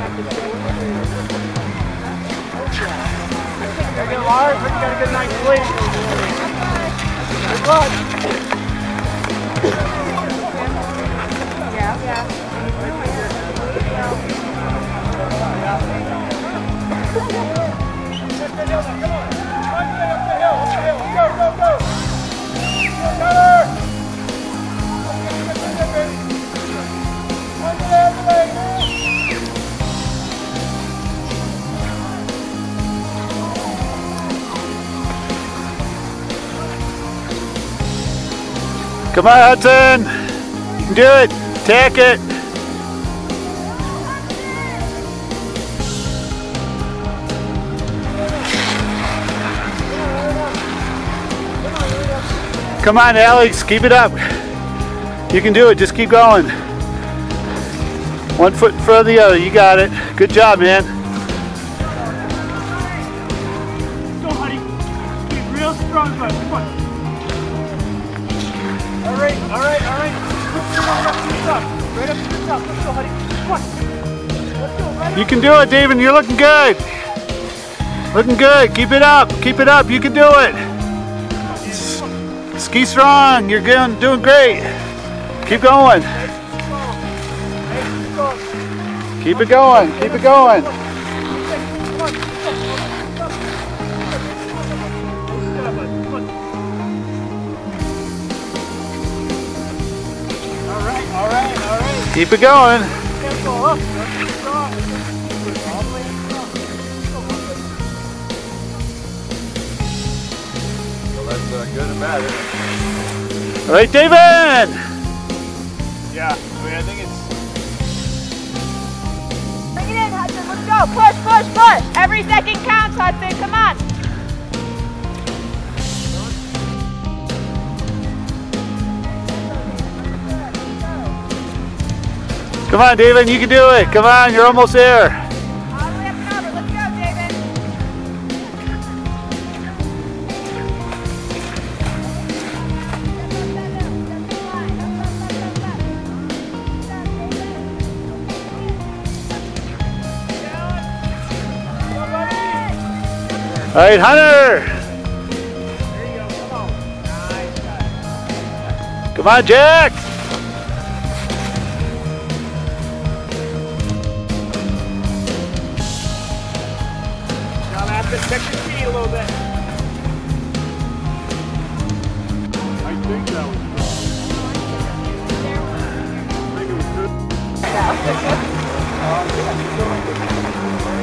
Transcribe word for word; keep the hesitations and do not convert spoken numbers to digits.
Get large, but you got a good night's sleep. Good luck. Yeah, yeah. Come on. Up the hill, up the hill. Go, go, go. Cutter. Come on, Hudson! You can do it! Tack it! Come on, Alex, keep it up. You can do it, just keep going. One foot in front of the other, you got it. Good job, man. Go, honey. Be real strong, bud. Come on. All right, all right, all right. Right up to the top. Right up to the top. Let's go, honey. Come on. Let's go, right up. You can do it, David. You're looking good. Looking good. Keep it up. Keep it up. You can do it. Ski strong. You're doing, doing great. Keep going. Keep it going. Keep it going. All right, all right. Keep it going. Well, that's uh, good and bad, isn't it? All right, David. Yeah, I mean, I think it's. Bring it in, Hudson. Let's go. Push, push, push. Every second counts, Hudson. Come on. Come on, David. You can do it. Come on, you're almost there. All the way up and over. Let's go, David. All right, Hunter. There you go. Come on. Nice shot. Come on, Jack. Now have to check your feet a little bit. I think that was strong. I think it was good.